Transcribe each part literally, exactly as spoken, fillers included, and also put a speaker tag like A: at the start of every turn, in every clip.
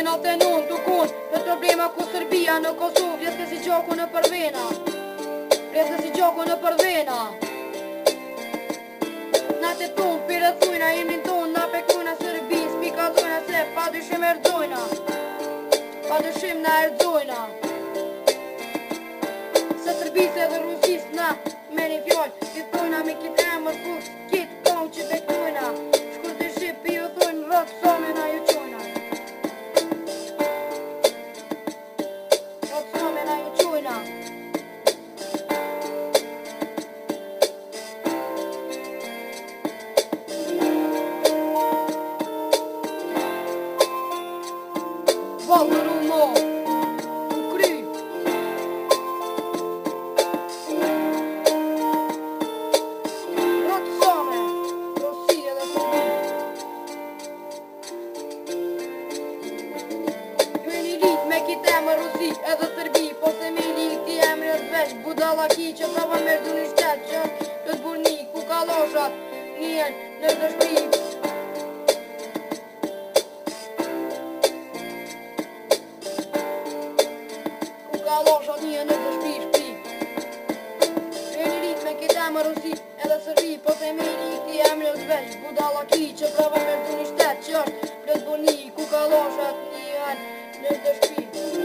A: natë e non të kun Për problema ku Serbia në Kosovë Vjetë si gjaku në përvena Vjetë si gjaku në përvena Na të tonë pire thujna Imrin tonë na pekujna Serbi Spika dojna se pa dyshim erdojna Pa dyshim na erdojna Se Serbis edhe Rusis na me një fjallë Si thujna me kit emër ku kit kong që bekujna Shkur të shqipi ju thujnë rëtë sa me na ju qojna Rëtë sa me na ju qojna Valë në mo U kry Rëtë sa me Rosi edhe Serbi Ju e një lit me kit emër Rosi edhe Serbi Po se me një këti emri është veç Budalaki që prava me rdu një shtet Që të të burni ku kaloshat Njën në të shpi Kaloshat një në të shpi shpi Ju e një lit me kit emër Rosi edhe Serbi Po se me një këti emri është veç Budalaki që prava me rdu një shtet Që është të të burni ku kaloshat njën në të shpi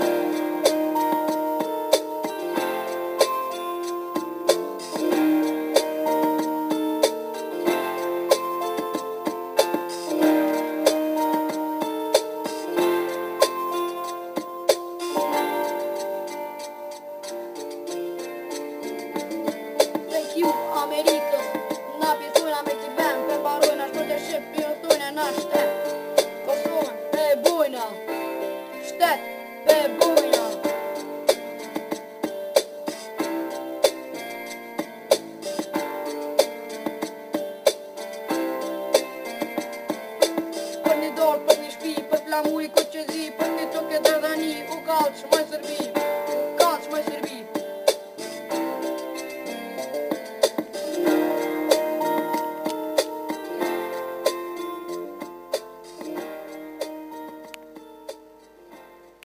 A: Amerikës Na pisujna me ki ben Për barojna shpër të shqip Për thujna na shtet Kosovën e bojna Shtet